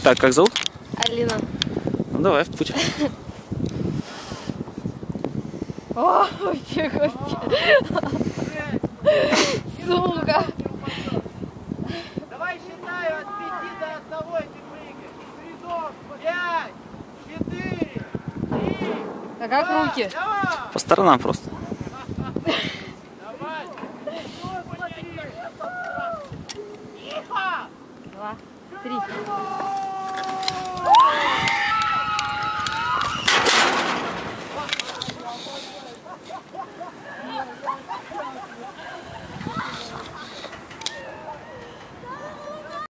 Так, как зовут? Алина. Ну давай, в путь. О, вообще, сука. Давай считаю от 5 до 1, и ты прыгаешь. 5, 4, 3. А как руки? Давай. По сторонам просто. Давай. 2, 3.